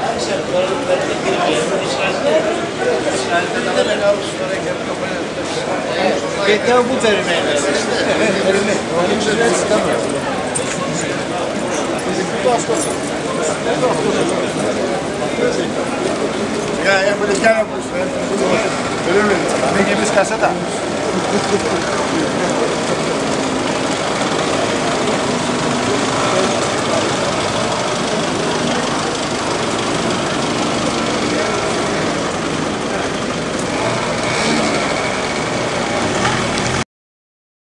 Και όπου περιμένεις. Έχουμε κι άλλα που σου φέρνει. Μην γεμίσεις κασέτα.